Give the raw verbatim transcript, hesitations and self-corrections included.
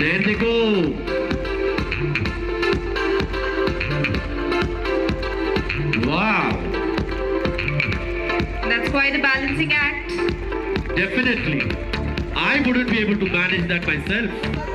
There they go. Wow. That's quite a balancing act. Definitely. I wouldn't be able to manage that myself.